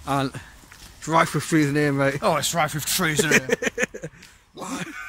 And it's rife with trees in here, mate. Oh, it's rife with trees in here.